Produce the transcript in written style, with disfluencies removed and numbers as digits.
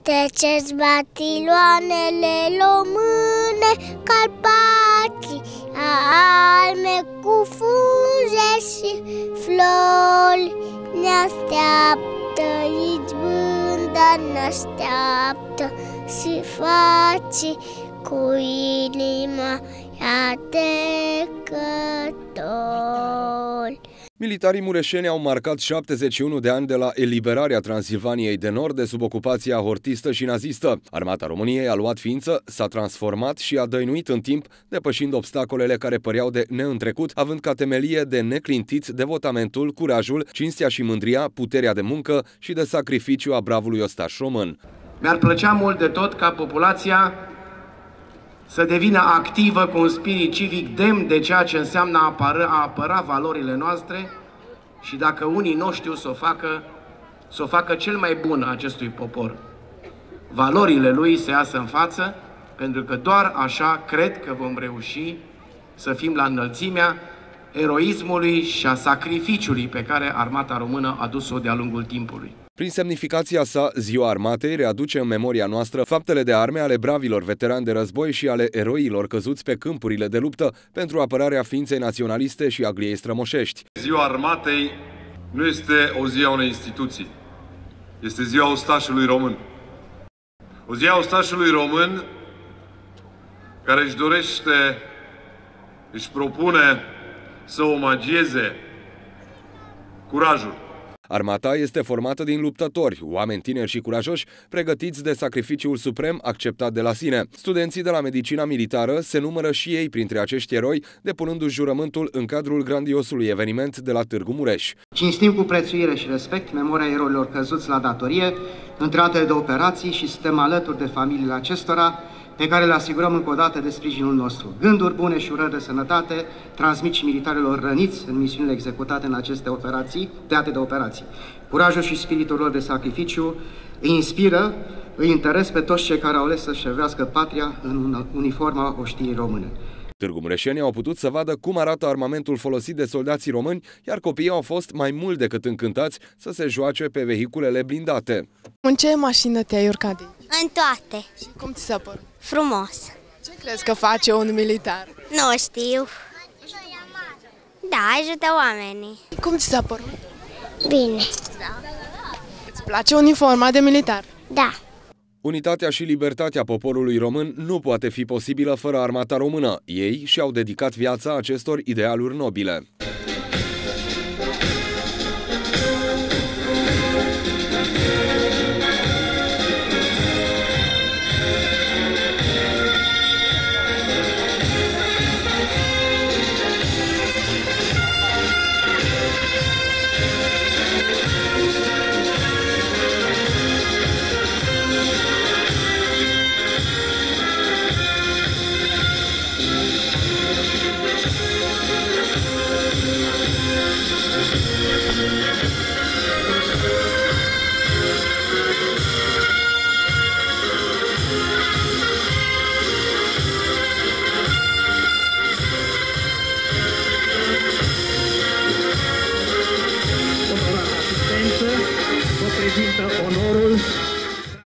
Treceți batiloanele române, Carpații alme cu frunze și flori. Ne așteaptă izbânda, ne așteaptă și face cu inima atecători. Militarii mureșeni au marcat 71 de ani de la eliberarea Transilvaniei de Nord de sub ocupația hortistă și nazistă. Armata României a luat ființă, s-a transformat și a dăinuit în timp, depășind obstacolele care păreau de neîntrecut, având ca temelie de neclintit devotamentul, curajul, cinstea și mândria, puterea de muncă și de sacrificiu a bravului ostaș român. Mi-ar plăcea mult de tot ca populația să devină activă cu un spirit civic demn de ceea ce înseamnă a apăra valorile noastre și dacă unii nu știu să o facă cel mai bun acestui popor. Valorile lui să iasă în față, pentru că doar așa cred că vom reuși să fim la înălțimea eroismului și a sacrificiului pe care armata română a dus-o de-a lungul timpului. Prin semnificația sa, Ziua Armatei readuce în memoria noastră faptele de arme ale bravilor veterani de război și ale eroilor căzuți pe câmpurile de luptă pentru apărarea ființei naționaliste și a gliei strămoșești. Ziua Armatei nu este o zi a unei instituții, este ziua ostașului român. O zi a ostașului român care își propune să omagieze curajul. Armata este formată din luptători, oameni tineri și curajoși, pregătiți de sacrificiul suprem acceptat de la sine. Studenții de la medicina militară se numără și ei printre acești eroi, depunându-și jurământul în cadrul grandiosului eveniment de la Târgu Mureș. Cinstim cu prețuire și respect memoria eroilor căzuți la datorie, între altele de operații, și suntem alături de familiile acestora, pe care le asigurăm încă o dată de sprijinul nostru. Gânduri bune și urări de sănătate transmit și militarilor răniți în misiunile executate în aceste teatre de operații. Curajul și spiritul lor de sacrificiu îi inspiră, îi interes pe toți cei care au ales să-și servească patria în uniforma oștirii române. Târgu Mureșenii au putut să vadă cum arată armamentul folosit de soldații români, iar copiii au fost mai mult decât încântați să se joace pe vehiculele blindate. În ce mașină te-ai urcat de aici? În toate. Și cum ți s-a părut? Frumos. Ce crezi că face un militar? Nu știu. Da, ajută oamenii. Cum ți s-a părut? Bine. Îți place uniforma de militar? Da. Unitatea și libertatea poporului român nu poate fi posibilă fără armata română. Ei și-au dedicat viața acestor idealuri nobile.